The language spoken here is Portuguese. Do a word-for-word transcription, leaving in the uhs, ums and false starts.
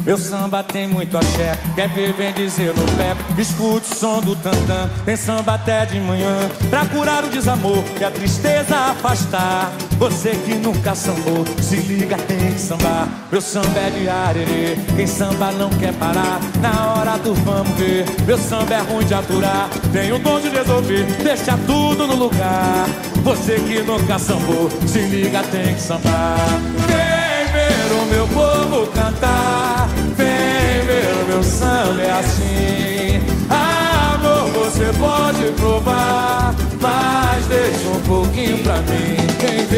Meu samba tem muito axé, quer ver, vem dizer no pé. Escute o som do tantã, tem samba até de manhã, pra curar o desamor e a tristeza afastar. Você que nunca sambou, se liga, tem que sambar. Meu samba é de arerê, quem samba não quer parar. Na hora do vamos ver, meu samba é ruim de aturar. Tem o dom de resolver, deixa tudo no lugar. Você que nunca sambou, se liga, tem que sambar. Vem ver o meu povo cantar, vem ver o meu samba é assim. Amor, você pode provar, mas deixa um pouquinho pra mim. Vem